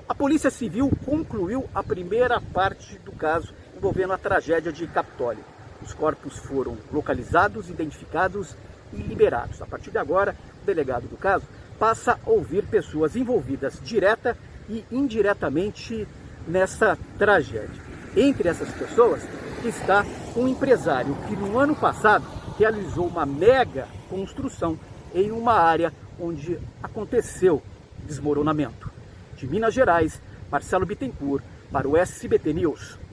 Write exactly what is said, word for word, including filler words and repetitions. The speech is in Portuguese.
A Polícia Civil concluiu a primeira parte do caso envolvendo a tragédia de Capitólio. Os corpos foram localizados, identificados e liberados. A partir de agora, o delegado do caso passa a ouvir pessoas envolvidas direta e indiretamente nessa tragédia. Entre essas pessoas está um empresário que no ano passado realizou uma mega construção em uma área onde aconteceu desmoronamento. De Minas Gerais, Marcelo Bittencourt para o S B T News.